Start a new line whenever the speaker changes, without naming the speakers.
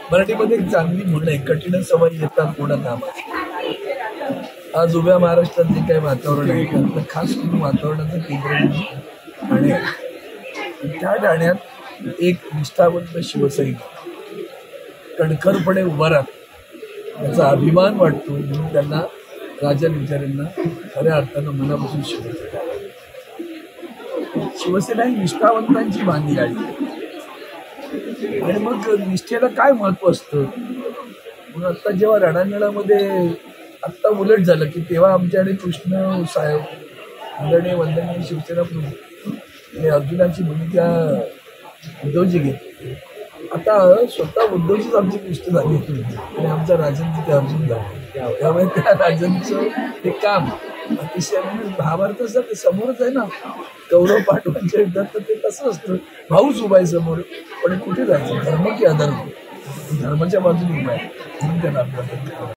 मराठीमध्ये एक चांगली म्हणणं आहे, कठीण सवय येतात कोणा कामाची. आज उभ्या महाराष्ट्रात जे काही वातावरण आहे त्यातलं खास करून वातावरणाचं केंद्र म्हणजे ठाणे आहे. त्या ठाण्यात एक निष्ठावंत शिवसैनिक कणखरपणे उभा राहतो, त्याचा अभिमान वाटतो, म्हणून त्यांना राजन विचारेंना खऱ्या अर्थानं मनापासून शुभेच्छा. शिवसेना ही निष्ठावंतांची बांधली आहे. आणि मग निष्ठेला काय महत्व असतं. म्हणून आता जेव्हा रणांगणामध्ये आत्ता उलट झालं की तेव्हा आमच्याकडे कृष्ण साहेब आदरणीय वंदनीय शिवसेना प्रमुख आणि अर्जुनाची भूमिका उद्धवजी घेतली. आता स्वतः उद्धवजीच आमची कृष्ण झाली आणि आमचा राजन तिथे अर्जुन झाला. त्यामुळे त्या राजनचं ते काम अतिशय म्हणजे महाभारताचं ते समोरच आहे ना, कौरव पांडवांच्या युद्धात तर ते कसं असतं, भाऊच उभा आहे समोर, पण कुठे जायचं, धर्म की अधर्म, धर्माच्या बाजूने उभा आहे म्हणून त्याला आपल्याला